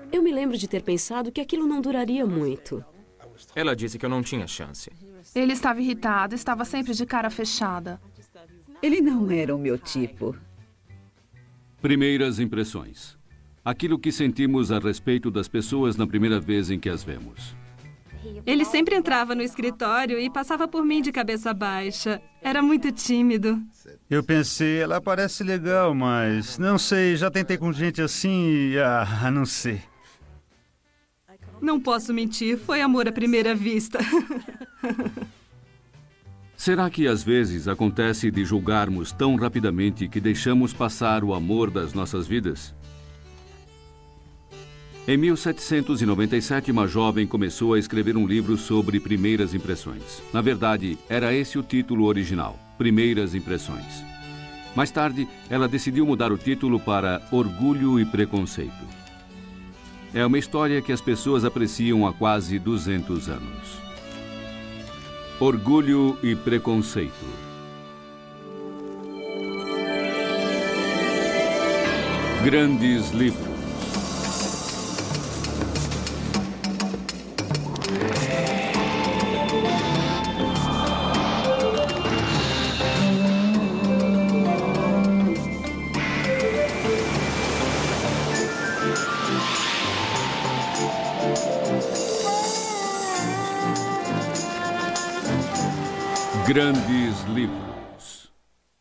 Eu me lembro de ter pensado que aquilo não duraria muito. Ela disse que eu não tinha chance. Ele estava irritado, estava sempre de cara fechada. Ele não era o meu tipo. Primeiras impressões. Aquilo que sentimos a respeito das pessoas na primeira vez em que as vemos. Ele sempre entrava no escritório e passava por mim de cabeça baixa. Era muito tímido. Eu pensei, ela parece legal, mas não sei, já tentei com gente assim e... não sei. Não posso mentir, foi amor à primeira vista. Será que às vezes acontece de julgarmos tão rapidamente que deixamos passar o amor das nossas vidas? Em 1797, uma jovem começou a escrever um livro sobre primeiras impressões. Na verdade, era esse o título original, Primeiras Impressões. Mais tarde, ela decidiu mudar o título para Orgulho e Preconceito. É uma história que as pessoas apreciam há quase 200 anos. Orgulho e Preconceito. Grandes livros. Grandes livros.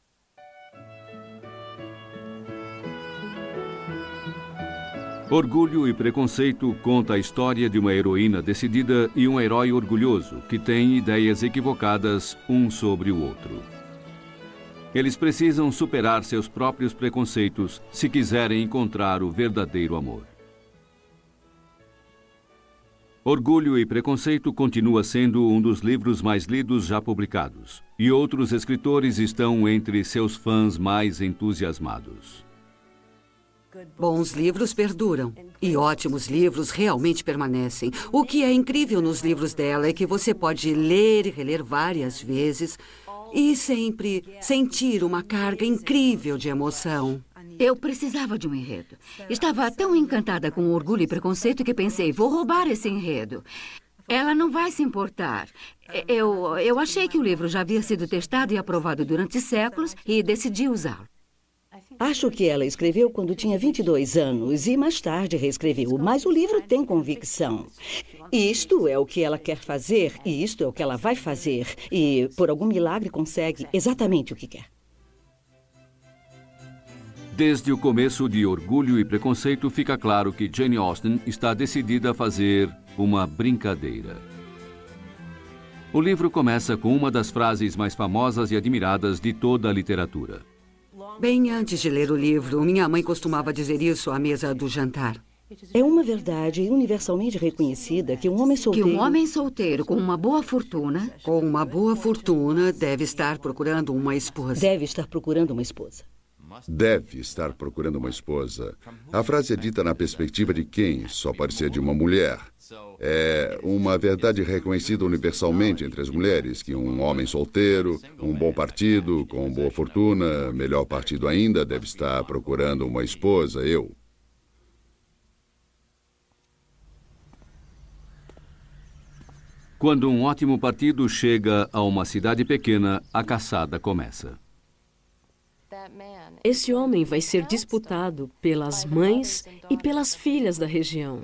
Orgulho e Preconceito conta a história de uma heroína decidida e um herói orgulhoso que tem ideias equivocadas um sobre o outro. Eles precisam superar seus próprios preconceitos se quiserem encontrar o verdadeiro amor. Orgulho e Preconceito continua sendo um dos livros mais lidos já publicados, e outros escritores estão entre seus fãs mais entusiasmados. Bons livros perduram, e ótimos livros realmente permanecem. O que é incrível nos livros dela é que você pode ler e reler várias vezes e sempre sentir uma carga incrível de emoção. Eu precisava de um enredo. Estava tão encantada com Orgulho e Preconceito que pensei, vou roubar esse enredo. Ela não vai se importar. Eu achei que o livro já havia sido testado e aprovado durante séculos e decidi usá-lo. Acho que ela escreveu quando tinha 22 anos e mais tarde reescreveu, mas o livro tem convicção. Isto é o que ela quer fazer e isto é o que ela vai fazer. E, por algum milagre, consegue exatamente o que quer. Desde o começo de Orgulho e Preconceito, fica claro que Jane Austen está decidida a fazer uma brincadeira. O livro começa com uma das frases mais famosas e admiradas de toda a literatura. Bem antes de ler o livro, minha mãe costumava dizer isso à mesa do jantar. É uma verdade universalmente reconhecida que um homem solteiro... Que um homem solteiro com uma boa fortuna... Com uma boa fortuna deve estar procurando uma esposa. Deve estar procurando uma esposa. Deve estar procurando uma esposa. A frase é dita na perspectiva de quem? Só pode ser de uma mulher. É uma verdade reconhecida universalmente entre as mulheres que um homem solteiro, um bom partido, com boa fortuna, melhor partido ainda, deve estar procurando uma esposa, eu. Quando um ótimo partido chega a uma cidade pequena, a caçada começa. Esse homem vai ser disputado pelas mães e pelas filhas da região.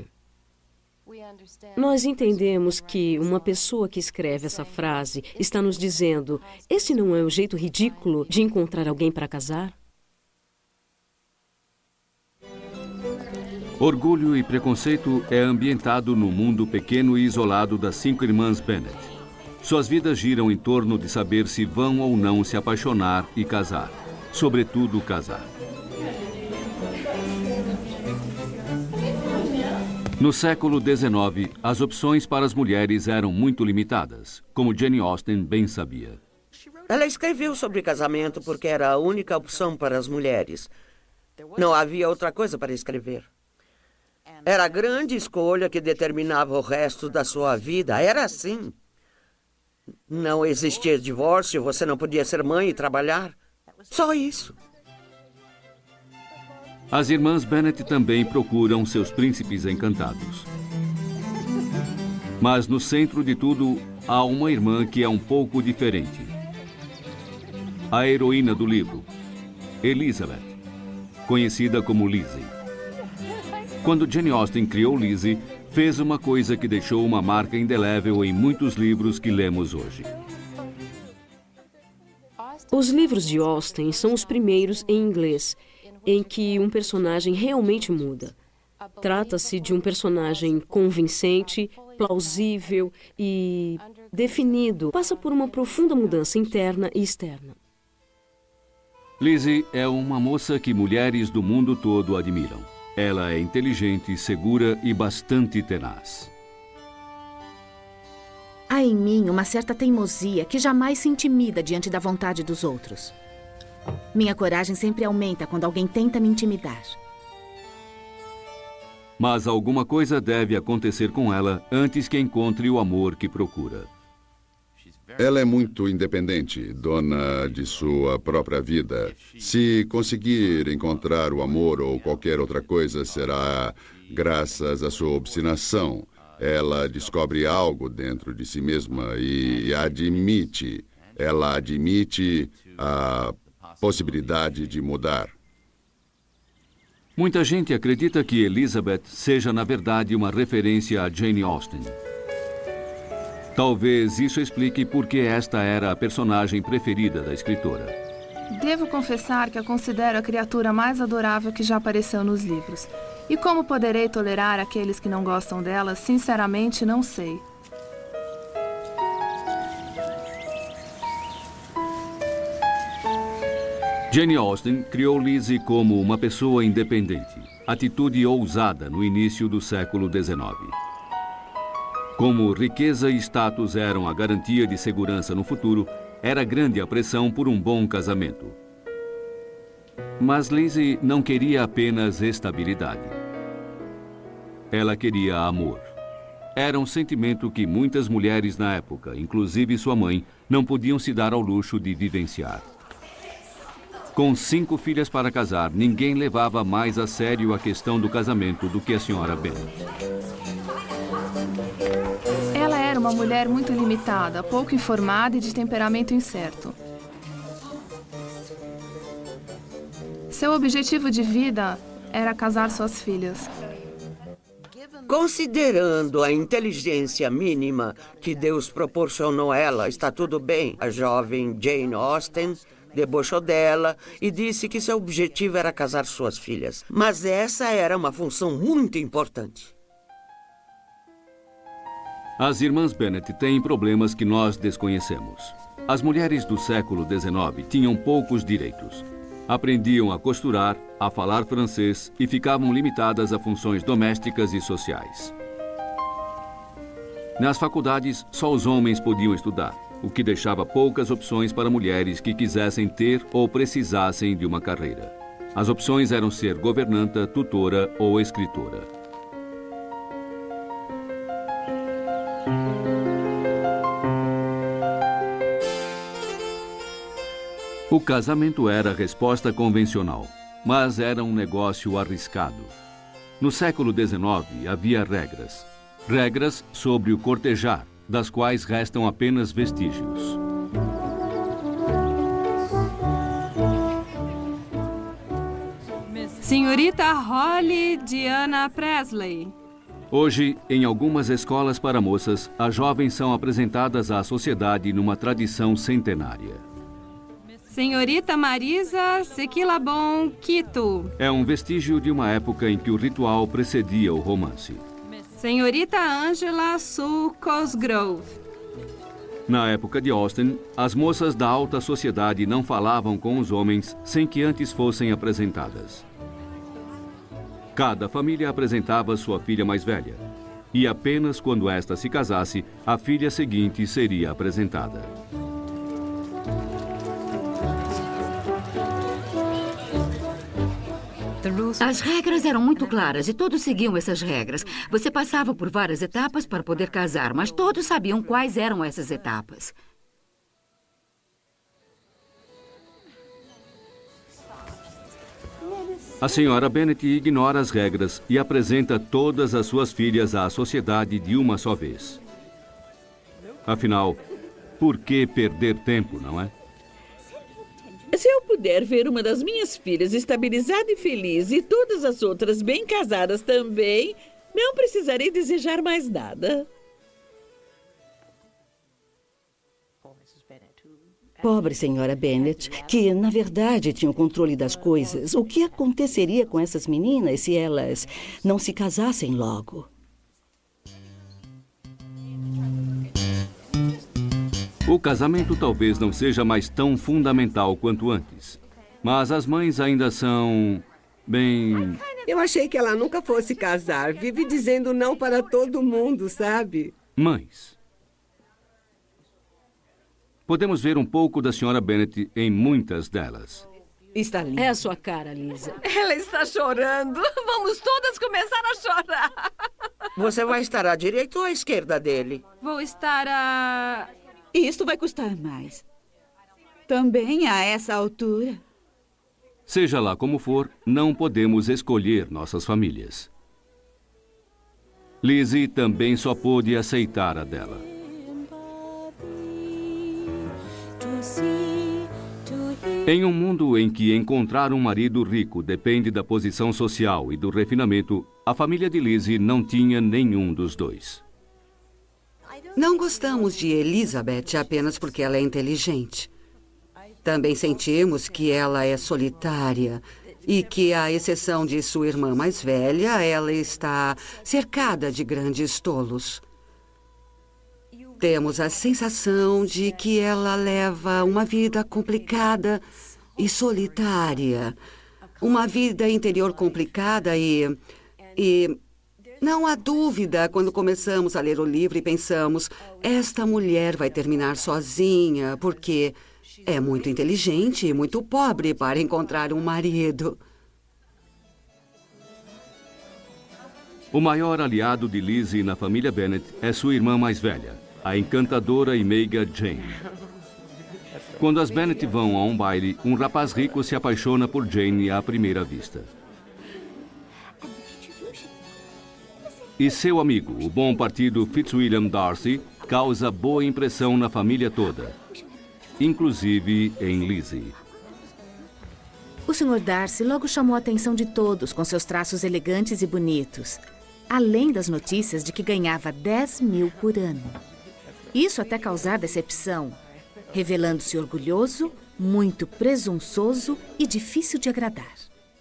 Nós entendemos que uma pessoa que escreve essa frase está nos dizendo: esse não é o jeito ridículo de encontrar alguém para casar? Orgulho e Preconceito é ambientado no mundo pequeno e isolado das 5 irmãs Bennet. Suas vidas giram em torno de saber se vão ou não se apaixonar e casar. Sobretudo, casar. No século XIX, as opções para as mulheres eram muito limitadas, como Jane Austen bem sabia. Ela escreveu sobre casamento porque era a única opção para as mulheres. Não havia outra coisa para escrever. Era a grande escolha que determinava o resto da sua vida. Era assim. Não existia divórcio, você não podia ser mãe e trabalhar. Só isso. As irmãs Bennet também procuram seus príncipes encantados. Mas no centro de tudo, há uma irmã que é um pouco diferente. A heroína do livro, Elizabeth, conhecida como Lizzie. Quando Jane Austen criou Lizzie, fez uma coisa que deixou uma marca indelével em muitos livros que lemos hoje. Os livros de Austen são os primeiros em inglês em que um personagem realmente muda. Trata-se de um personagem convincente, plausível e definido. Passa por uma profunda mudança interna e externa. Lizzie é uma moça que mulheres do mundo todo admiram. Ela é inteligente, segura e bastante tenaz. Há em mim uma certa teimosia que jamais se intimida diante da vontade dos outros. Minha coragem sempre aumenta quando alguém tenta me intimidar. Mas alguma coisa deve acontecer com ela antes que encontre o amor que procura. Ela é muito independente, dona de sua própria vida. Se conseguir encontrar o amor ou qualquer outra coisa, será graças à sua obstinação. Ela descobre algo dentro de si mesma e admite. Ela admite a possibilidade de mudar. Muita gente acredita que Elizabeth seja, na verdade, uma referência a Jane Austen. Talvez isso explique por que esta era a personagem preferida da escritora. Devo confessar que a considero a criatura mais adorável que já apareceu nos livros. E como poderei tolerar aqueles que não gostam dela, sinceramente não sei. Jane Austen criou Lizzie como uma pessoa independente, atitude ousada no início do século XIX. Como riqueza e status eram a garantia de segurança no futuro, era grande a pressão por um bom casamento. Mas Lizzie não queria apenas estabilidade. Ela queria amor. Era um sentimento que muitas mulheres na época, inclusive sua mãe, não podiam se dar ao luxo de vivenciar. Com 5 filhas para casar, ninguém levava mais a sério a questão do casamento do que a senhora Bennet. Ela era uma mulher muito limitada, pouco informada e de temperamento incerto. Seu objetivo de vida era casar suas filhas. Considerando a inteligência mínima que Deus proporcionou a ela, está tudo bem. A jovem Jane Austen debochou dela e disse que seu objetivo era casar suas filhas. Mas essa era uma função muito importante. As irmãs Bennet têm problemas que nós desconhecemos. As mulheres do século XIX tinham poucos direitos. Aprendiam a costurar, a falar francês e ficavam limitadas a funções domésticas e sociais. Nas faculdades, só os homens podiam estudar, o que deixava poucas opções para mulheres que quisessem ter ou precisassem de uma carreira. As opções eram ser governanta, tutora ou escritora. O casamento era a resposta convencional, mas era um negócio arriscado. No século XIX havia regras. Regras sobre o cortejar, das quais restam apenas vestígios. Senhorita Holly Diana Presley. Hoje, em algumas escolas para moças, as jovens são apresentadas à sociedade numa tradição centenária. Senhorita Marisa Sequilabon Quito. É um vestígio de uma época em que o ritual precedia o romance. Senhorita Angela Sue Cosgrove. Na época de Austen, as moças da alta sociedade não falavam com os homens sem que antes fossem apresentadas. Cada família apresentava sua filha mais velha, e apenas quando esta se casasse, a filha seguinte seria apresentada. As regras eram muito claras e todos seguiam essas regras. Você passava por várias etapas para poder casar, mas todos sabiam quais eram essas etapas. A senhora Bennet ignora as regras e apresenta todas as suas filhas à sociedade de uma só vez. Afinal, por que perder tempo, não é? Se eu puder ver uma das minhas filhas estabilizada e feliz e todas as outras bem casadas também, não precisarei desejar mais nada. Pobre senhora Bennet, que na verdade tinha o controle das coisas. O que aconteceria com essas meninas se elas não se casassem logo? O casamento talvez não seja mais tão fundamental quanto antes. Mas as mães ainda são... bem... Eu achei que ela nunca fosse casar. Vive dizendo não para todo mundo, sabe? Mães. Podemos ver um pouco da senhora Bennet em muitas delas. Está linda. É a sua cara, Lisa. Ela está chorando. Vamos todas começar a chorar. Você vai estar à direita ou à esquerda dele? Vou estar à... Isto vai custar mais. Também a essa altura. Seja lá como for, não podemos escolher nossas famílias. Lizzie também só pôde aceitar a dela. Em um mundo em que encontrar um marido rico depende da posição social e do refinamento, a família de Lizzie não tinha nenhum dos dois. Não gostamos de Elizabeth apenas porque ela é inteligente. Também sentimos que ela é solitária e que, à exceção de sua irmã mais velha, ela está cercada de grandes tolos. Temos a sensação de que ela leva uma vida complicada e solitária. Uma vida interior complicada e não há dúvida quando começamos a ler o livro e pensamos, esta mulher vai terminar sozinha porque é muito inteligente e muito pobre para encontrar um marido. O maior aliado de Lizzie na família Bennet é sua irmã mais velha, a encantadora e meiga Jane. Quando as Bennet vão a um baile, um rapaz rico se apaixona por Jane à primeira vista. E seu amigo, o bom partido Fitzwilliam Darcy, causa boa impressão na família toda, inclusive em Lizzie. O Sr. Darcy logo chamou a atenção de todos com seus traços elegantes e bonitos, além das notícias de que ganhava 10 mil por ano. Isso até causar decepção, revelando-se orgulhoso, muito presunçoso e difícil de agradar.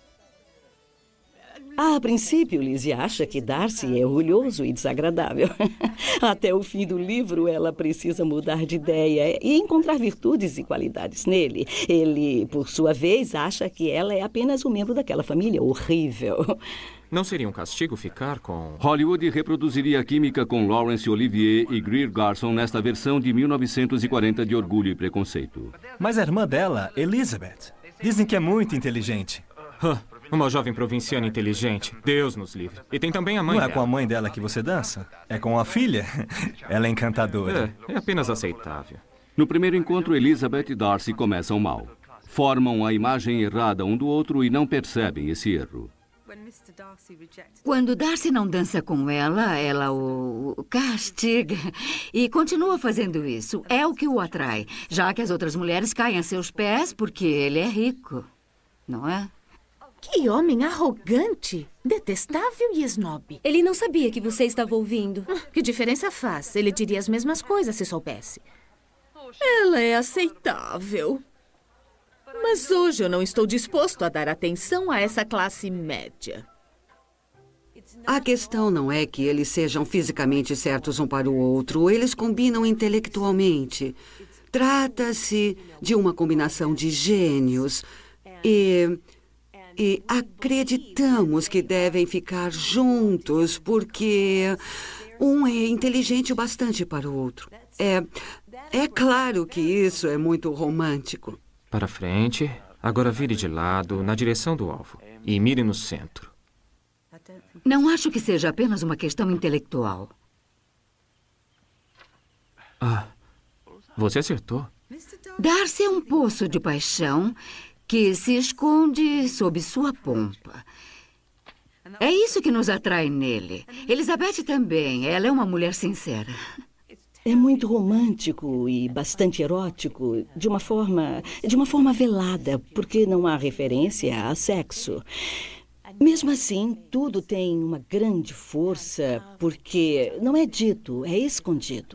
A princípio, Lizzie acha que Darcy é orgulhoso e desagradável. Até o fim do livro, ela precisa mudar de ideia e encontrar virtudes e qualidades nele. Ele, por sua vez, acha que ela é apenas um membro daquela família horrível. Não seria um castigo ficar com... Hollywood reproduziria a química com Laurence Olivier e Greer Garson nesta versão de 1940 de Orgulho e Preconceito. Mas a irmã dela, Elizabeth, dizem que é muito inteligente. Uma jovem provinciana inteligente. Deus nos livre. E tem também a mãe dela. Não é com a mãe dela que você dança? É com a filha? Ela é encantadora. É apenas aceitável. No primeiro encontro, Elizabeth e Darcy começam mal. Formam a imagem errada um do outro e não percebem esse erro. Quando Darcy não dança com ela, ela o castiga. E continua fazendo isso. É o que o atrai, já que as outras mulheres caem a seus pés porque ele é rico. Não é? Que homem arrogante, detestável e esnobe. Ele não sabia que você estava ouvindo. Que diferença faz? Ele diria as mesmas coisas se soubesse. Ela é aceitável. Mas hoje eu não estou disposto a dar atenção a essa classe média. A questão não é que eles sejam fisicamente certos um para o outro. Eles combinam intelectualmente. Trata-se de uma combinação de gênios. E acreditamos que devem ficar juntos porque um é inteligente o bastante para o outro. É claro que isso é muito romântico. Para frente. Agora vire de lado, na direção do alvo. E mire no centro. Não acho que seja apenas uma questão intelectual. Você acertou. Darcy é um poço de paixão que se esconde sob sua pompa. É isso que nos atrai nele. Elizabeth também. Ela é uma mulher sincera. É muito romântico e bastante erótico, de uma forma velada, porque não há referência a sexo. Mesmo assim, tudo tem uma grande força, porque não é dito, é escondido.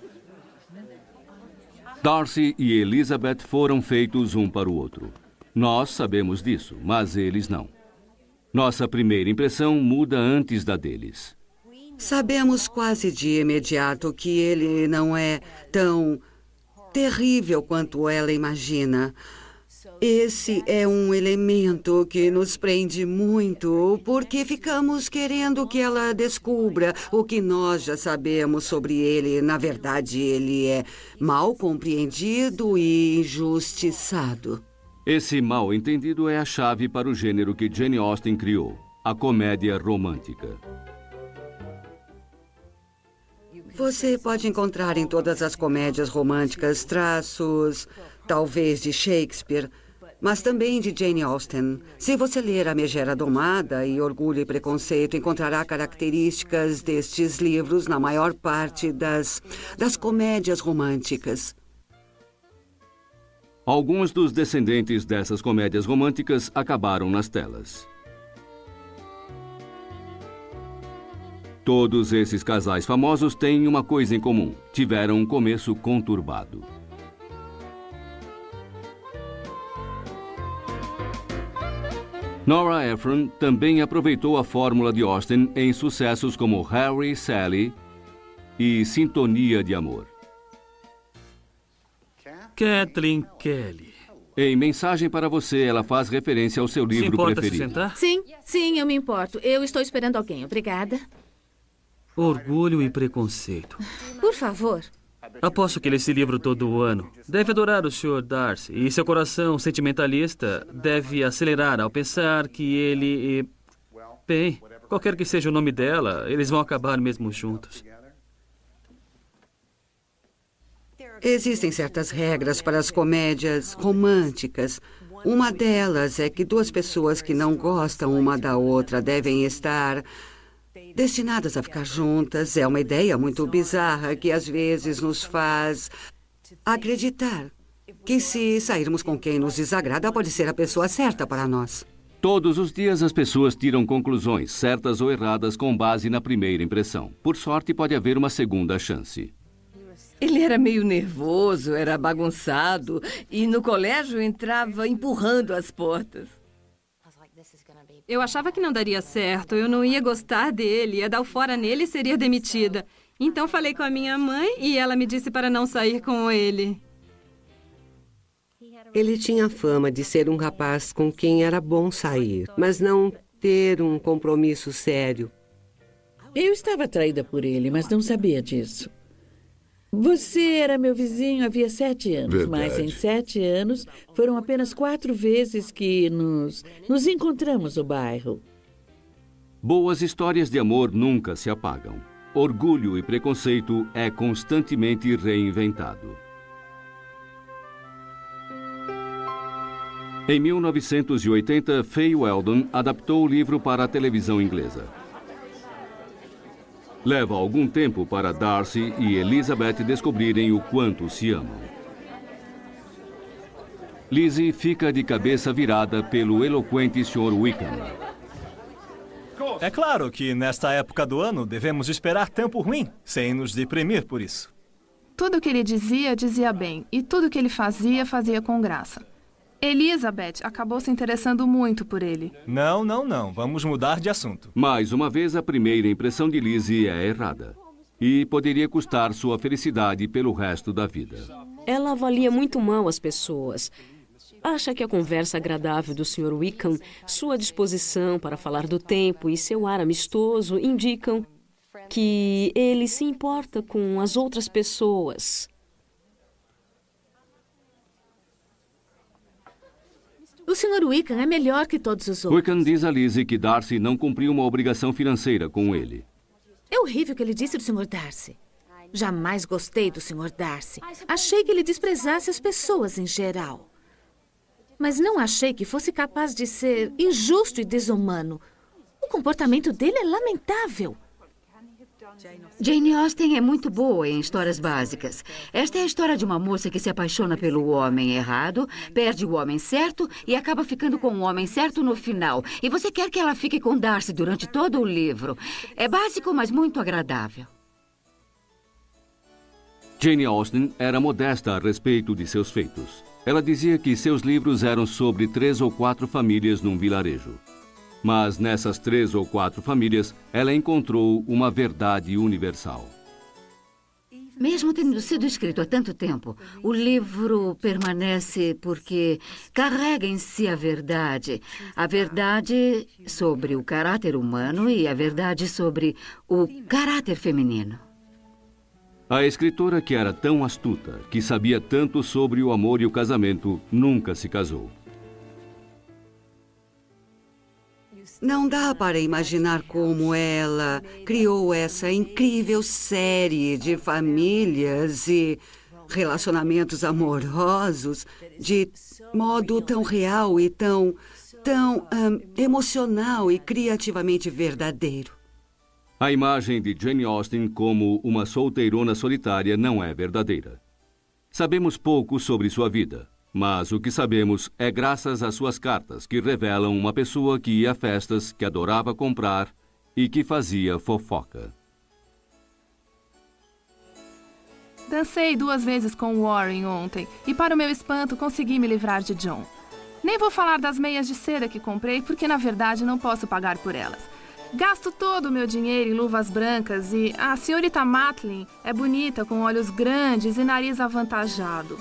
Darcy e Elizabeth foram feitos um para o outro. Nós sabemos disso, mas eles não. Nossa primeira impressão muda antes da deles. Sabemos quase de imediato que ele não é tão terrível quanto ela imagina. Esse é um elemento que nos prende muito, porque ficamos querendo que ela descubra o que nós já sabemos sobre ele. Na verdade, ele é mal compreendido e injustiçado. Esse mal entendido é a chave para o gênero que Jane Austen criou, a comédia romântica. Você pode encontrar em todas as comédias românticas traços, talvez de Shakespeare, mas também de Jane Austen. Se você ler A Megera Domada e Orgulho e Preconceito, encontrará características destes livros na maior parte das comédias românticas. Alguns dos descendentes dessas comédias românticas acabaram nas telas. Todos esses casais famosos têm uma coisa em comum: tiveram um começo conturbado. Nora Ephron também aproveitou a fórmula de Austen em sucessos como Harry, Sally e Sintonia de Amor. Kathleen Kelly. Em Mensagem para Você, ela faz referência ao seu livro preferido. Se sentar? Sim, eu me importo. Eu estou esperando alguém. Obrigada. Orgulho e Preconceito. Por favor. Aposto que lê esse livro todo ano. Deve adorar o Sr. Darcy. E seu coração sentimentalista deve acelerar ao pensar que ele... Bem, qualquer que seja o nome dela, eles vão acabar mesmo juntos. Existem certas regras para as comédias românticas. Uma delas é que duas pessoas que não gostam uma da outra devem estar destinadas a ficar juntas. É uma ideia muito bizarra que às vezes nos faz acreditar que se sairmos com quem nos desagrada, pode ser a pessoa certa para nós. Todos os dias as pessoas tiram conclusões, certas ou erradas, com base na primeira impressão. Por sorte, pode haver uma segunda chance. Ele era meio nervoso, era bagunçado e no colégio entrava empurrando as portas. Eu achava que não daria certo, eu não ia gostar dele, ia dar o fora nele e seria demitida. Então falei com a minha mãe e ela me disse para não sair com ele. Ele tinha fama de ser um rapaz com quem era bom sair, mas não ter um compromisso sério. Eu estava atraída por ele, mas não sabia disso. Você era meu vizinho havia 7 anos, Verdade. mas em 7 anos foram apenas 4 vezes que nos encontramos no bairro. Boas histórias de amor nunca se apagam. Orgulho e Preconceito é constantemente reinventado. Em 1980, Fay Weldon adaptou o livro para a televisão inglesa. Leva algum tempo para Darcy e Elizabeth descobrirem o quanto se amam. Lizzie fica de cabeça virada pelo eloquente Sr. Wickham. É claro que nesta época do ano devemos esperar tempo ruim, sem nos deprimir por isso. Tudo que ele dizia, dizia bem. E tudo que ele fazia, fazia com graça. Elizabeth acabou se interessando muito por ele. Não. Vamos mudar de assunto. Mais uma vez, a primeira impressão de Lizzie é errada. E poderia custar sua felicidade pelo resto da vida. Ela avalia muito mal as pessoas. Acha que a conversa agradável do Sr. Wickham, sua disposição para falar do tempo e seu ar amistoso indicam que ele se importa com as outras pessoas. O Sr. Wickham é melhor que todos os outros. Wickham diz a Lizzie que Darcy não cumpriu uma obrigação financeira com ele. É horrível o que ele disse do Sr. Darcy. Jamais gostei do Sr. Darcy. Achei que ele desprezasse as pessoas em geral. Mas não achei que fosse capaz de ser injusto e desumano. O comportamento dele é lamentável. Jane Austen é muito boa em histórias básicas. Esta é a história de uma moça que se apaixona pelo homem errado, perde o homem certo e acaba ficando com o homem certo no final. E você quer que ela fique com Darcy durante todo o livro. É básico, mas muito agradável. Jane Austen era modesta a respeito de seus feitos. Ela dizia que seus livros eram sobre 3 ou 4 famílias num vilarejo. Mas nessas 3 ou 4 famílias, ela encontrou uma verdade universal. Mesmo tendo sido escrito há tanto tempo, o livro permanece porque carrega em si a verdade sobre o caráter humano e a verdade sobre o caráter feminino. A escritora, que era tão astuta, que sabia tanto sobre o amor e o casamento, nunca se casou. Não dá para imaginar como ela criou essa incrível série de famílias e relacionamentos amorosos de modo tão real e tão emocional e criativamente verdadeiro. A imagem de Jane Austen como uma solteirona solitária não é verdadeira. Sabemos pouco sobre sua vida. Mas o que sabemos é graças às suas cartas, que revelam uma pessoa que ia a festas, que adorava comprar e que fazia fofoca. Dancei 2 vezes com Warren ontem e, para o meu espanto, consegui me livrar de John. Nem vou falar das meias de seda que comprei, porque na verdade não posso pagar por elas. Gasto todo o meu dinheiro em luvas brancas e a senhorita Matlin é bonita, com olhos grandes e nariz avantajado.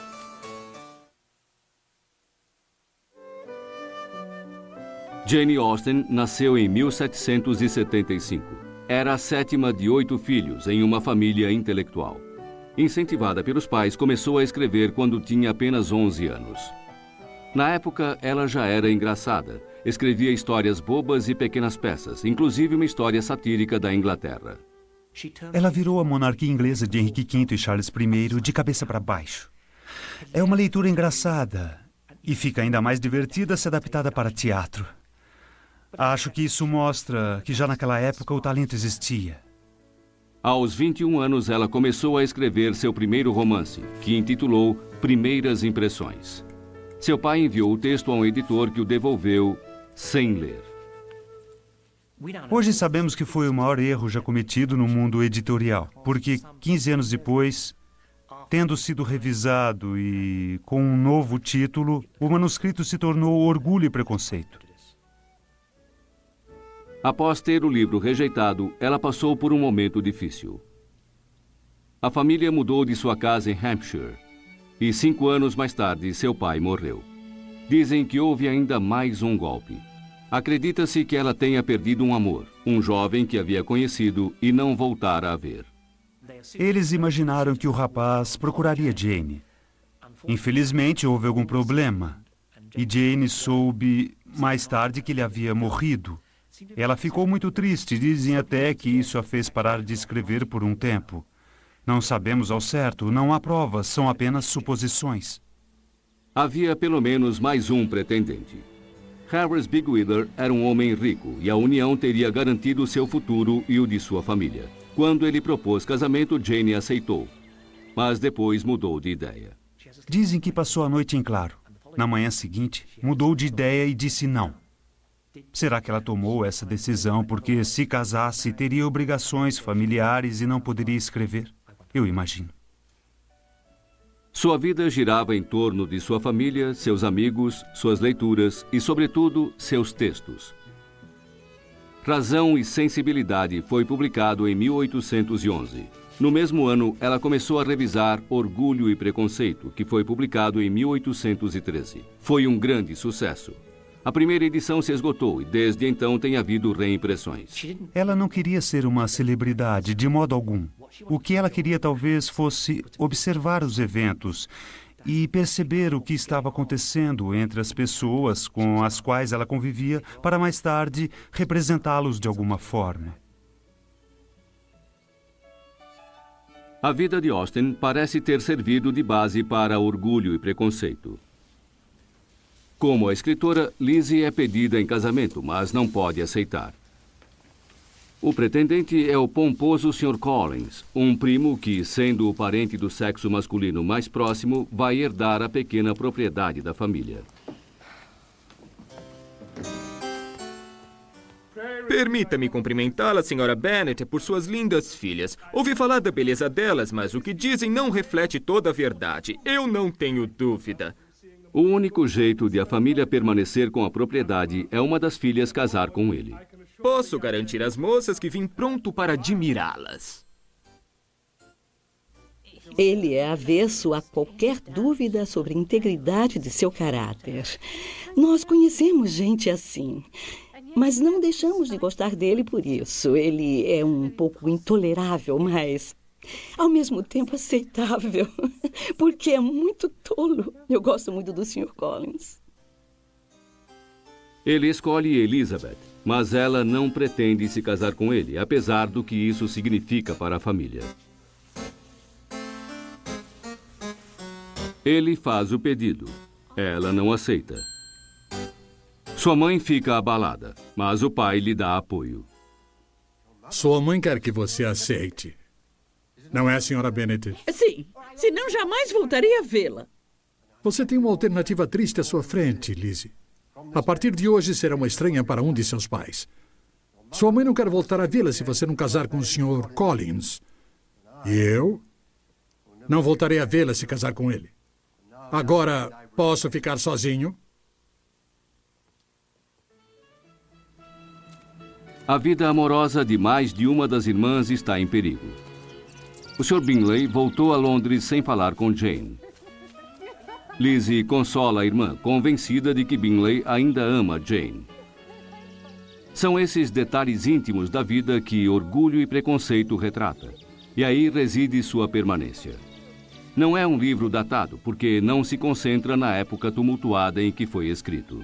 Jane Austen nasceu em 1775. Era a 7ª de 8 filhos em uma família intelectual. Incentivada pelos pais, começou a escrever quando tinha apenas 11 anos. Na época, ela já era engraçada. Escrevia histórias bobas e pequenas peças, inclusive uma história satírica da Inglaterra. Ela virou a monarquia inglesa de Henrique V e Charles I de cabeça para baixo. É uma leitura engraçada e fica ainda mais divertida se adaptada para teatro. Acho que isso mostra que já naquela época o talento existia. Aos 21 anos, ela começou a escrever seu primeiro romance, que intitulou Primeiras Impressões. Seu pai enviou o texto a um editor que o devolveu sem ler. Hoje sabemos que foi o maior erro já cometido no mundo editorial, porque 15 anos depois, tendo sido revisado e com um novo título, o manuscrito se tornou Orgulho e Preconceito. Após ter o livro rejeitado, ela passou por um momento difícil. A família mudou de sua casa em Hampshire e 5 anos mais tarde seu pai morreu. Dizem que houve ainda mais um golpe. Acredita-se que ela tenha perdido um amor, um jovem que havia conhecido e não voltara a ver. Eles imaginaram que o rapaz procuraria Jane. Infelizmente, houve algum problema e Jane soube mais tarde que ele havia morrido. Ela ficou muito triste, dizem até que isso a fez parar de escrever por um tempo. Não sabemos ao certo, não há provas, são apenas suposições. Havia pelo menos mais um pretendente. Harris Bigwither era um homem rico e a união teria garantido seu futuro e o de sua família. Quando ele propôs casamento, Jane aceitou, mas depois mudou de ideia. Dizem que passou a noite em claro. Na manhã seguinte, mudou de ideia e disse não. Será que ela tomou essa decisão porque, se casasse, teria obrigações familiares e não poderia escrever? Eu imagino. Sua vida girava em torno de sua família, seus amigos, suas leituras e, sobretudo, seus textos. Razão e Sensibilidade foi publicado em 1811. No mesmo ano, ela começou a revisar Orgulho e Preconceito, que foi publicado em 1813. Foi um grande sucesso. A primeira edição se esgotou e desde então tem havido reimpressões. Ela não queria ser uma celebridade, de modo algum. O que ela queria talvez fosse observar os eventos e perceber o que estava acontecendo entre as pessoas com as quais ela convivia para mais tarde representá-los de alguma forma. A vida de Austen parece ter servido de base para Orgulho e Preconceito. Como a escritora, Lizzie é pedida em casamento, mas não pode aceitar. O pretendente é o pomposo Sr. Collins, um primo que, sendo o parente do sexo masculino mais próximo, vai herdar a pequena propriedade da família. Permita-me cumprimentá-la, Sra. Bennet, por suas lindas filhas. Ouvi falar da beleza delas, mas o que dizem não reflete toda a verdade. Eu não tenho dúvida. O único jeito de a família permanecer com a propriedade é uma das filhas casar com ele. Posso garantir às moças que vim pronto para admirá-las. Ele é avesso a qualquer dúvida sobre a integridade de seu caráter. Nós conhecemos gente assim, mas não deixamos de gostar dele por isso. Ele é um pouco intolerável, mas ao mesmo tempo aceitável, porque é muito tolo. Eu gosto muito do Sr. Collins. Ele escolhe Elizabeth, mas ela não pretende se casar com ele, apesar do que isso significa para a família. Ele faz o pedido. Ela não aceita. Sua mãe fica abalada, mas o pai lhe dá apoio. Sua mãe quer que você aceite. Não é, Sra. Bennet? Sim, senão jamais voltaria a vê-la. Você tem uma alternativa triste à sua frente, Lizzie. A partir de hoje será uma estranha para um de seus pais. Sua mãe não quer voltar a vê-la se você não casar com o Sr. Collins. E eu não voltarei a vê-la se casar com ele. Agora, posso ficar sozinho? A vida amorosa de mais de uma das irmãs está em perigo. O Sr. Bingley voltou a Londres sem falar com Jane. Lizzie consola a irmã, convencida de que Bingley ainda ama Jane. São esses detalhes íntimos da vida que Orgulho e Preconceito retrata. E aí reside sua permanência. Não é um livro datado, porque não se concentra na época tumultuada em que foi escrito.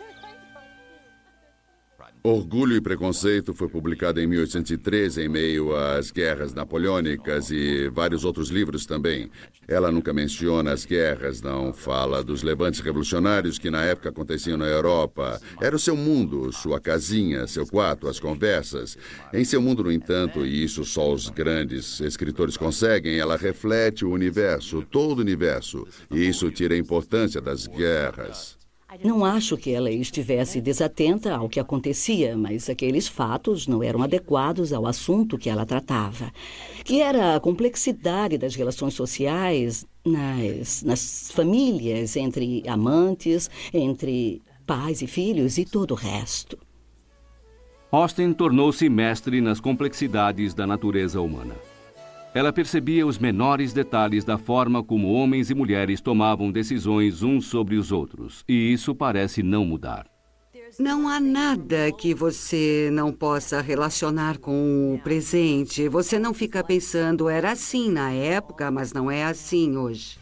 Orgulho e Preconceito foi publicado em 1813, em meio às guerras napoleônicas e vários outros livros também. Ela nunca menciona as guerras, não fala dos levantes revolucionários que na época aconteciam na Europa. Era o seu mundo, sua casinha, seu quarto, as conversas. Em seu mundo, no entanto, e isso só os grandes escritores conseguem, ela reflete o universo, todo o universo. E isso tira a importância das guerras. Não acho que ela estivesse desatenta ao que acontecia, mas aqueles fatos não eram adequados ao assunto que ela tratava, que era a complexidade das relações sociais nas famílias, entre amantes, entre pais e filhos e todo o resto. Austen tornou-se mestre nas complexidades da natureza humana. Ela percebia os menores detalhes da forma como homens e mulheres tomavam decisões uns sobre os outros, e isso parece não mudar. Não há nada que você não possa relacionar com o presente. Você não fica pensando, era assim na época, mas não é assim hoje.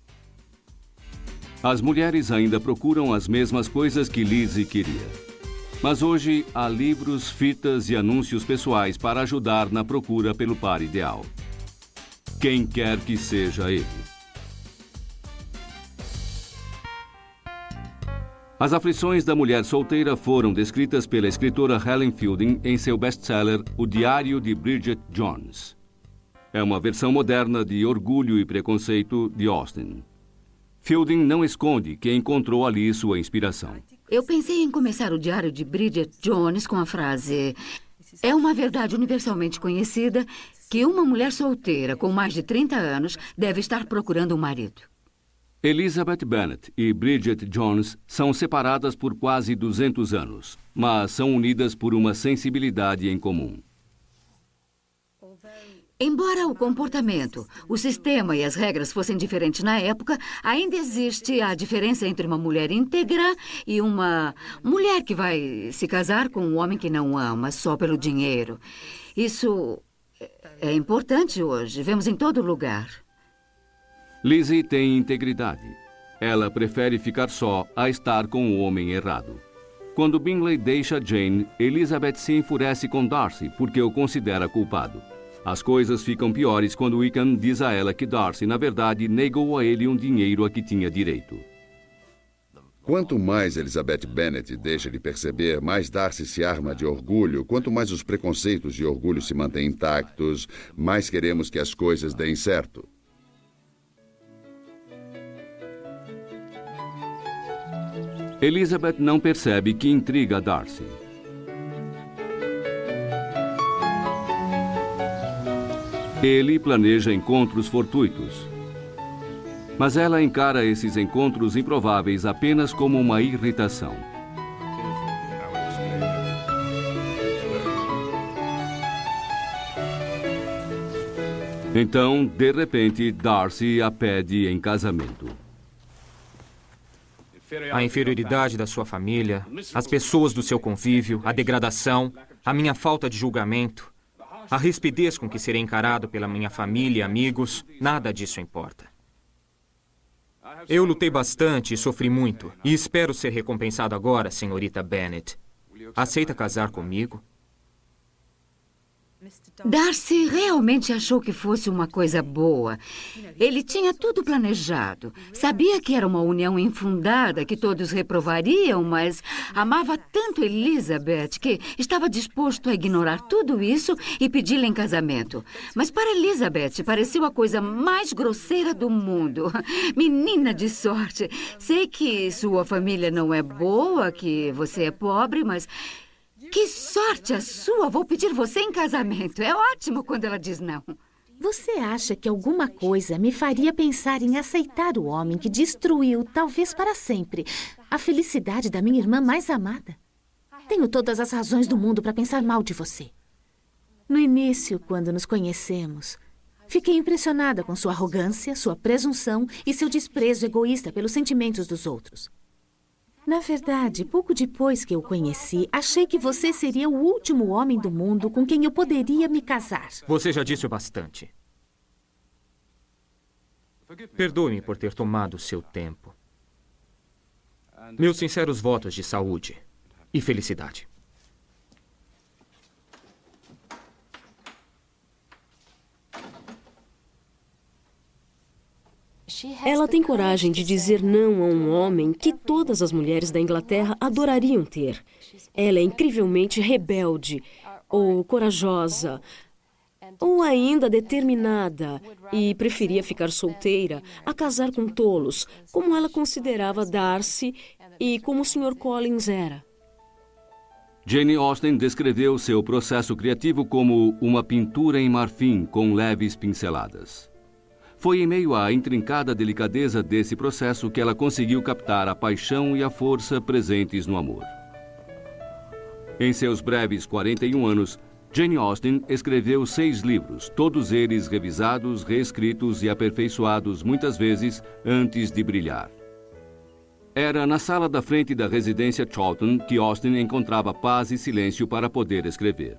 As mulheres ainda procuram as mesmas coisas que Lizzie queria. Mas hoje há livros, fitas e anúncios pessoais para ajudar na procura pelo par ideal. Quem quer que seja ele. As aflições da mulher solteira foram descritas pela escritora Helen Fielding em seu best-seller O Diário de Bridget Jones. É uma versão moderna de Orgulho e Preconceito de Austen. Fielding não esconde que encontrou ali sua inspiração. Eu pensei em começar o Diário de Bridget Jones com a frase: é uma verdade universalmente conhecida que uma mulher solteira com mais de 30 anos deve estar procurando um marido. Elizabeth Bennet e Bridget Jones são separadas por quase 200 anos, mas são unidas por uma sensibilidade em comum. Embora o comportamento, o sistema e as regras fossem diferentes na época, ainda existe a diferença entre uma mulher íntegra e uma mulher que vai se casar com um homem que não ama só pelo dinheiro. Isso é importante hoje, vemos em todo lugar. Lizzie tem integridade. Ela prefere ficar só a estar com o homem errado. Quando Bingley deixa Jane, Elizabeth se enfurece com Darcy porque o considera culpado. As coisas ficam piores quando Wickham diz a ela que Darcy, na verdade, negou a ele um dinheiro a que tinha direito. Quanto mais Elizabeth Bennet deixa de perceber, mais Darcy se arma de orgulho. Quanto mais os preconceitos de orgulho se mantêm intactos, mais queremos que as coisas deem certo. Elizabeth não percebe que intriga Darcy. Ele planeja encontros fortuitos. Mas ela encara esses encontros improváveis apenas como uma irritação. Então, de repente, Darcy a pede em casamento. A inferioridade da sua família, as pessoas do seu convívio, a degradação, a minha falta de julgamento, a rispidez com que serei encarado pela minha família e amigos, nada disso importa. Eu lutei bastante e sofri muito, e espero ser recompensado agora, senhorita Bennet. Aceita casar comigo? Darcy realmente achou que fosse uma coisa boa. Ele tinha tudo planejado. Sabia que era uma união infundada, que todos reprovariam, mas amava tanto Elizabeth que estava disposto a ignorar tudo isso e pedi-la em casamento. Mas para Elizabeth pareceu a coisa mais grosseira do mundo. Menina de sorte. Sei que sua família não é boa, que você é pobre, mas... que sorte a sua! Vou pedir você em casamento. É ótimo quando ela diz não. Você acha que alguma coisa me faria pensar em aceitar o homem que destruiu, talvez para sempre, a felicidade da minha irmã mais amada? Tenho todas as razões do mundo para pensar mal de você. No início, quando nos conhecemos, fiquei impressionada com sua arrogância, sua presunção e seu desprezo egoísta pelos sentimentos dos outros. Na verdade, pouco depois que eu conheci, achei que você seria o último homem do mundo com quem eu poderia me casar. Você já disse o bastante. Perdoe-me por ter tomado o seu tempo. Meus sinceros votos de saúde e felicidade. Ela tem coragem de dizer não a um homem que todas as mulheres da Inglaterra adorariam ter. Ela é incrivelmente rebelde, ou corajosa, ou ainda determinada, e preferia ficar solteira a casar com tolos, como ela considerava Darcy e como o Sr. Collins era. Jane Austen descreveu seu processo criativo como uma pintura em marfim com leves pinceladas. Foi em meio à intrincada delicadeza desse processo que ela conseguiu captar a paixão e a força presentes no amor. Em seus breves 41 anos, Jane Austen escreveu 6 livros, todos eles revisados, reescritos e aperfeiçoados muitas vezes antes de brilhar. Era na sala da frente da residência Chawton que Austen encontrava paz e silêncio para poder escrever.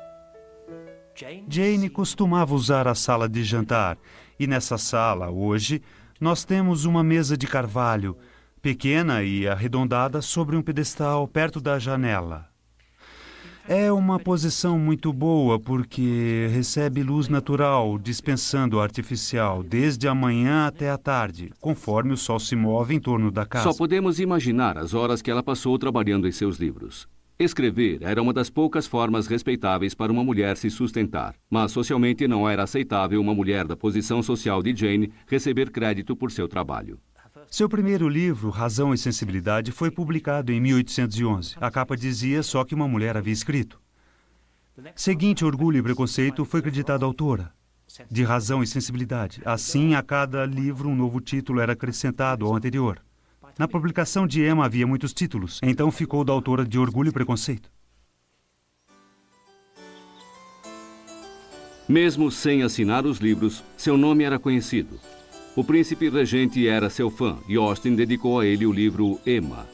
Jane costumava usar a sala de jantar, e nessa sala, hoje, nós temos uma mesa de carvalho, pequena e arredondada sobre um pedestal perto da janela. É uma posição muito boa porque recebe luz natural, dispensando a artificial, desde a manhã até a tarde, conforme o sol se move em torno da casa. Só podemos imaginar as horas que ela passou trabalhando em seus livros. Escrever era uma das poucas formas respeitáveis para uma mulher se sustentar, mas socialmente não era aceitável uma mulher da posição social de Jane receber crédito por seu trabalho. Seu primeiro livro, Razão e Sensibilidade, foi publicado em 1811. A capa dizia só que uma mulher havia escrito. Seguinte, Orgulho e Preconceito, foi creditado à autora, de Razão e Sensibilidade. Assim, a cada livro, um novo título era acrescentado ao anterior. Na publicação de Emma havia muitos títulos, então ficou da autora de Orgulho e Preconceito. Mesmo sem assinar os livros, seu nome era conhecido. O príncipe regente era seu fã e Austen dedicou a ele o livro Emma.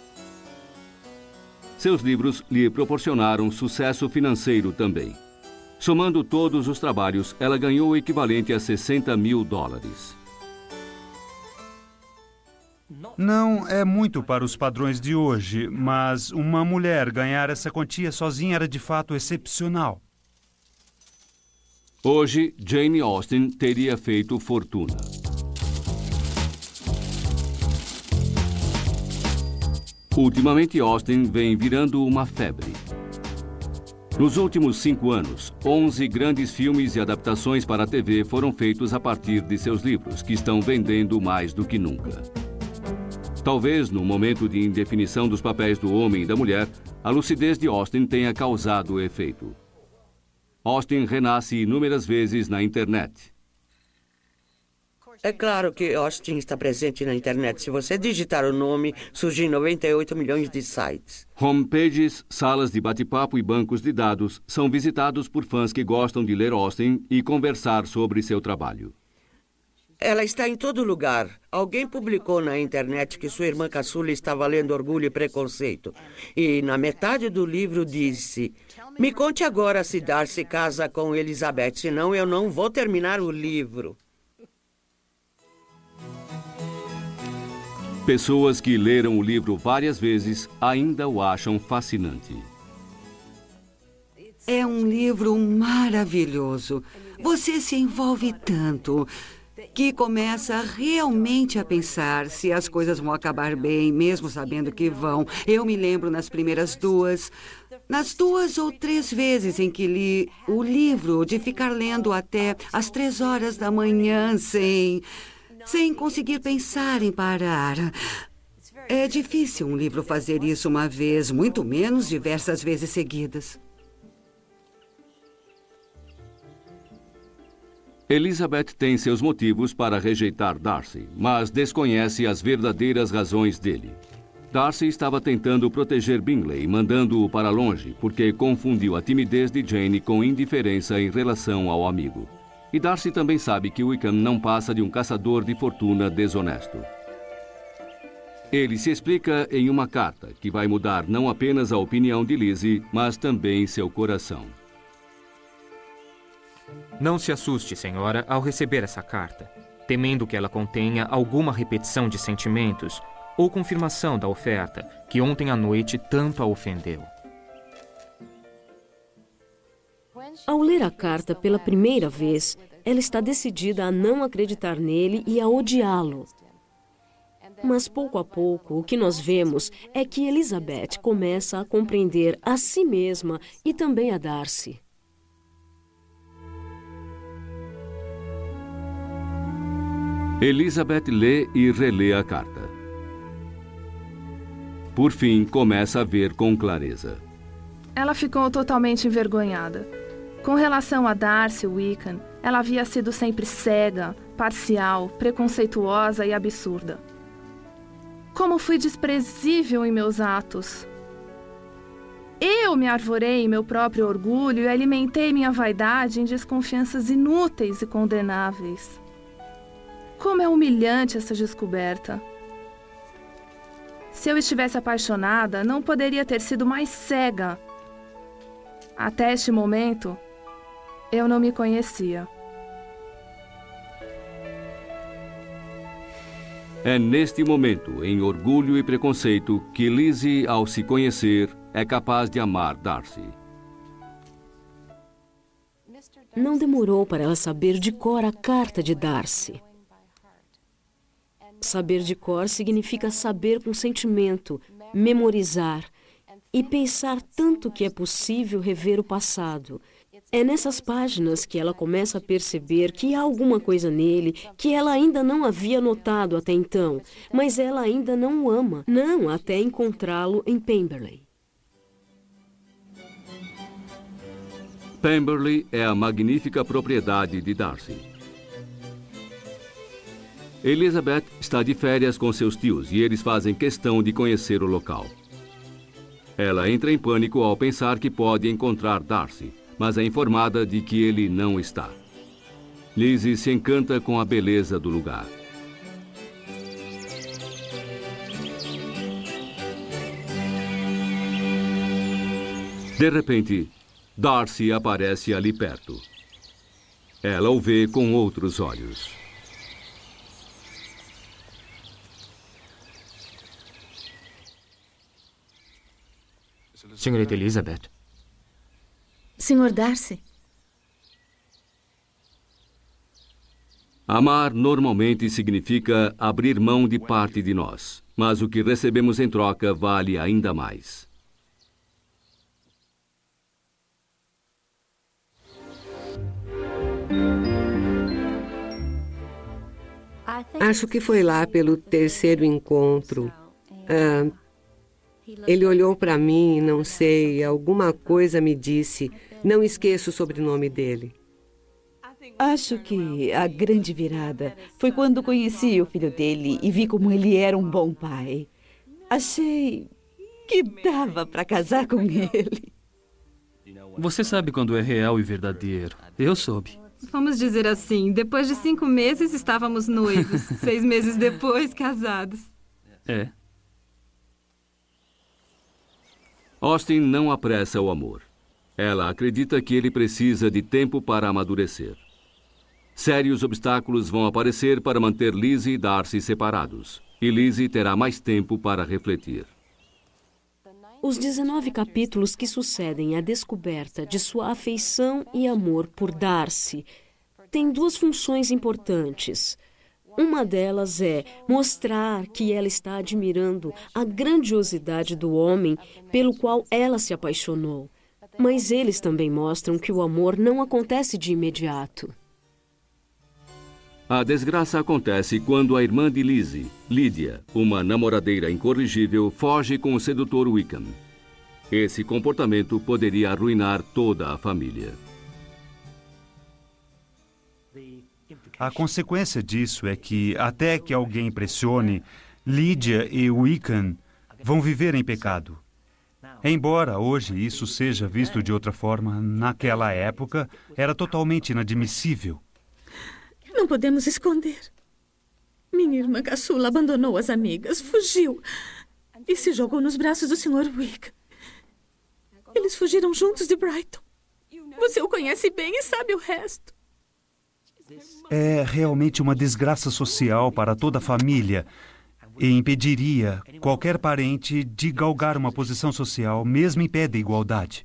Seus livros lhe proporcionaram sucesso financeiro também. Somando todos os trabalhos, ela ganhou o equivalente a $60 mil. Não é muito para os padrões de hoje, mas uma mulher ganhar essa quantia sozinha era de fato excepcional. Hoje, Jane Austen teria feito fortuna. Ultimamente, Austen vem virando uma febre. Nos últimos 5 anos, 11 grandes filmes e adaptações para a TV foram feitos a partir de seus livros, que estão vendendo mais do que nunca. Talvez, no momento de indefinição dos papéis do homem e da mulher, a lucidez de Austen tenha causado efeito. Austen renasce inúmeras vezes na internet. É claro que Austen está presente na internet. Se você digitar o nome, surgem 98 milhões de sites. Homepages, salas de bate-papo e bancos de dados são visitados por fãs que gostam de ler Austen e conversar sobre seu trabalho. Ela está em todo lugar. Alguém publicou na internet que sua irmã caçula estava lendo Orgulho e Preconceito. E na metade do livro disse: "Me conte agora se Darcy casa com Elizabeth, senão eu não vou terminar o livro." Pessoas que leram o livro várias vezes ainda o acham fascinante. É um livro maravilhoso. Você se envolve tanto que começa realmente a pensar se as coisas vão acabar bem, mesmo sabendo que vão. Eu me lembro nas primeiras nas 2 ou 3 vezes em que li o livro, de ficar lendo até às 3 horas da manhã sem conseguir pensar em parar. É difícil um livro fazer isso uma vez, muito menos diversas vezes seguidas. Elizabeth tem seus motivos para rejeitar Darcy, mas desconhece as verdadeiras razões dele. Darcy estava tentando proteger Bingley, mandando-o para longe, porque confundiu a timidez de Jane com indiferença em relação ao amigo. E Darcy também sabe que Wickham não passa de um caçador de fortuna desonesto. Ele se explica em uma carta que vai mudar não apenas a opinião de Lizzie, mas também seu coração. Não se assuste, senhora, ao receber essa carta, temendo que ela contenha alguma repetição de sentimentos ou confirmação da oferta que ontem à noite tanto a ofendeu. Ao ler a carta pela primeira vez, ela está decidida a não acreditar nele e a odiá-lo. Mas pouco a pouco, o que nós vemos é que Elizabeth começa a compreender a si mesma e também a Darcy. Elizabeth lê e relê a carta. Por fim, começa a ver com clareza. Ela ficou totalmente envergonhada. Com relação a Darcy Wickham, ela havia sido sempre cega, parcial, preconceituosa e absurda. Como fui desprezível em meus atos. Eu me arvorei em meu próprio orgulho e alimentei minha vaidade em desconfianças inúteis e condenáveis. Como é humilhante essa descoberta. Se eu estivesse apaixonada, não poderia ter sido mais cega. Até este momento, eu não me conhecia. É neste momento, em Orgulho e Preconceito, que Lizzie, ao se conhecer, é capaz de amar Darcy. Não demorou para ela saber de cor a carta de Darcy. Saber de cor significa saber com sentimento, memorizar e pensar tanto que é possível rever o passado. É nessas páginas que ela começa a perceber que há alguma coisa nele que ela ainda não havia notado até então, mas ela ainda não o ama, não até encontrá-lo em Pemberley. Pemberley é a magnífica propriedade de Darcy. Elizabeth está de férias com seus tios e eles fazem questão de conhecer o local. Ela entra em pânico ao pensar que pode encontrar Darcy, mas é informada de que ele não está. Lizzie se encanta com a beleza do lugar. De repente, Darcy aparece ali perto. Ela o vê com outros olhos. Senhorita Elizabeth. Senhor Darcy. Amar normalmente significa abrir mão de parte de nós. Mas o que recebemos em troca vale ainda mais. Acho que foi lá pelo terceiro encontro. Ele olhou para mim e não sei, alguma coisa me disse. Não esqueço o sobrenome dele. Acho que a grande virada foi quando conheci o filho dele e vi como ele era um bom pai. Achei que dava para casar com ele. Você sabe quando é real e verdadeiro. Eu soube. Vamos dizer assim, depois de 5 meses estávamos noivos. 6 meses depois, casados. É. Austin não apressa o amor. Ela acredita que ele precisa de tempo para amadurecer. Sérios obstáculos vão aparecer para manter Lizzie e Darcy separados. E Lizzie terá mais tempo para refletir. Os 19 capítulos que sucedem à descoberta de sua afeição e amor por Darcy têm 2 funções importantes. Uma delas é mostrar que ela está admirando a grandiosidade do homem pelo qual ela se apaixonou. Mas eles também mostram que o amor não acontece de imediato. A desgraça acontece quando a irmã de Lizzie, Lydia, uma namoradeira incorrigível, foge com o sedutor Wickham. Esse comportamento poderia arruinar toda a família. A consequência disso é que, até que alguém pressione, Lydia e Wickham vão viver em pecado. Embora hoje isso seja visto de outra forma, naquela época era totalmente inadmissível. Não podemos esconder. Minha irmã caçula abandonou as amigas, fugiu e se jogou nos braços do Sr. Wickham. Eles fugiram juntos de Brighton. Você o conhece bem e sabe o resto. É realmente uma desgraça social para toda a família e impediria qualquer parente de galgar uma posição social, mesmo em pé de igualdade.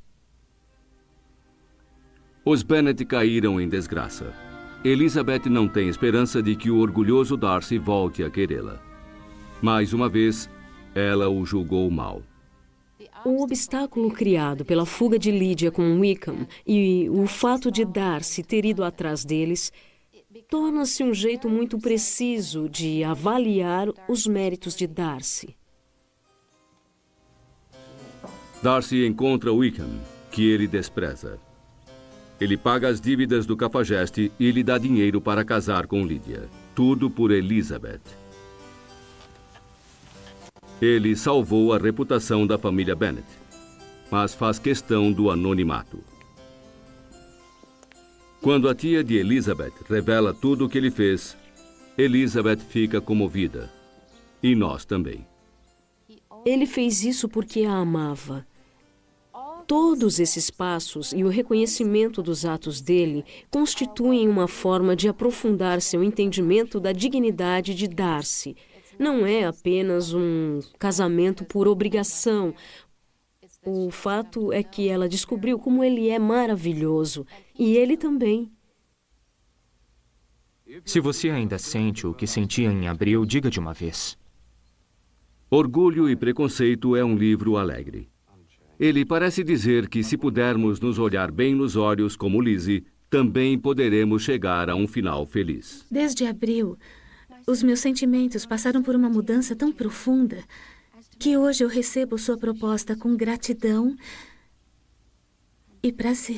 Os Bennet caíram em desgraça. Elizabeth não tem esperança de que o orgulhoso Darcy volte a querê-la. Mais uma vez, ela o julgou mal. O obstáculo criado pela fuga de Lydia com Wickham e o fato de Darcy ter ido atrás deles torna-se um jeito muito preciso de avaliar os méritos de Darcy. Darcy encontra Wickham, que ele despreza. Ele paga as dívidas do cafajeste e lhe dá dinheiro para casar com Lydia. Tudo por Elizabeth. Ele salvou a reputação da família Bennet, mas faz questão do anonimato. Quando a tia de Elizabeth revela tudo o que ele fez, Elizabeth fica comovida. E nós também. Ele fez isso porque a amava. Todos esses passos e o reconhecimento dos atos dele constituem uma forma de aprofundar seu entendimento da dignidade de Darcy. Não é apenas um casamento por obrigação. O fato é que ela descobriu como ele é maravilhoso. E ele também. Se você ainda sente o que sentia em abril, diga de uma vez. Orgulho e Preconceito é um livro alegre. Ele parece dizer que se pudermos nos olhar bem nos olhos como Lizzie, também poderemos chegar a um final feliz. Desde abril, os meus sentimentos passaram por uma mudança tão profunda que hoje eu recebo sua proposta com gratidão e prazer.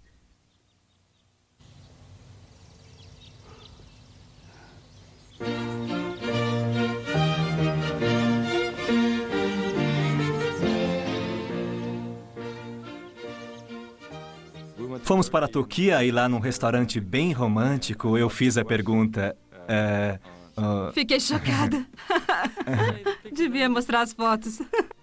Fomos para a Turquia e lá num restaurante bem romântico eu fiz a pergunta... Fiquei chocada. Devia mostrar as fotos.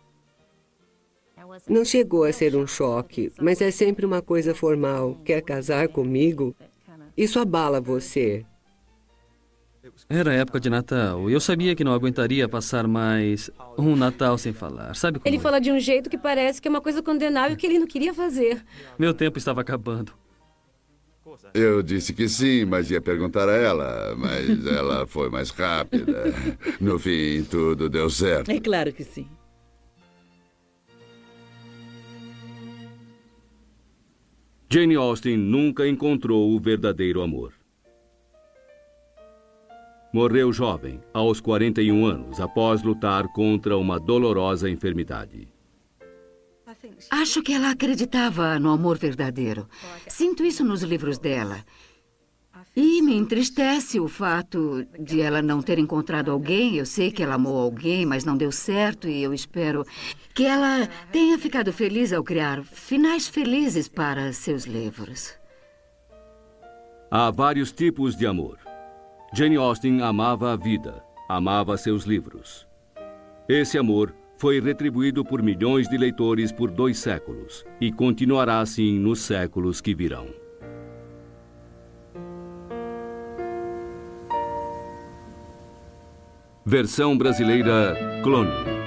Não chegou a ser um choque, mas é sempre uma coisa formal. Quer casar comigo? Isso abala você. Era época de Natal e eu sabia que não aguentaria passar mais um Natal sem falar. Sabe como Ele fala de um jeito que parece que é uma coisa condenável que ele não queria fazer. Meu tempo estava acabando. Eu disse que sim, mas ia perguntar a ela. Mas ela foi mais rápida. No fim, tudo deu certo. É claro que sim. Jane Austen nunca encontrou o verdadeiro amor. Morreu jovem, aos 41 anos, após lutar contra uma dolorosa enfermidade. Acho que ela acreditava no amor verdadeiro. Sinto isso nos livros dela. E me entristece o fato de ela não ter encontrado alguém. Eu sei que ela amou alguém, mas não deu certo, e eu espero que ela tenha ficado feliz ao criar finais felizes para seus livros. Há vários tipos de amor. Jane Austen amava a vida, amava seus livros. Esse amor foi retribuído por milhões de leitores por 2 séculos e continuará assim nos séculos que virão. Versão brasileira Clone.